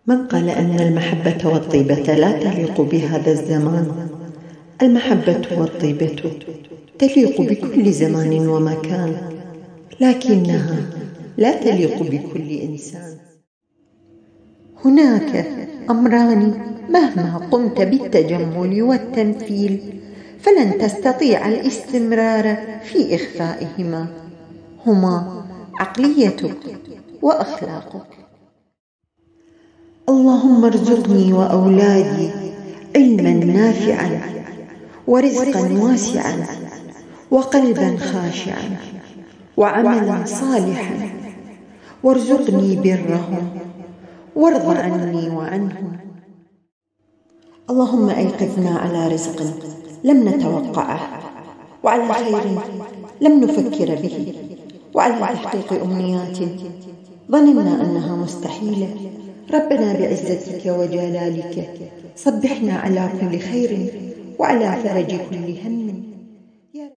من قال أن المحبة والطيبة لا تليق بهذا الزمان؟ المحبة والطيبة تليق بكل زمان ومكان، لكنها لا تليق بكل إنسان. هناك أمران مهما قمت بالتجمل والتمثيل فلن تستطيع الاستمرار في إخفائهما، هما عقليتك وأخلاقك. اللهم ارزقني وأولادي علما نافعا ورزقا واسعا وقلبا خاشعا وعملا صالحا، وارزقني برهم وارض عني وعنهم. اللهم أيقظنا على رزق لم نتوقعه، وعلى خير لم نفكر به، وعلى تحقيق أمنيات ظننا أنها مستحيلة. ربنا بعزتك وجلالك صبحنا على كل خير وعلى فرج كل هم.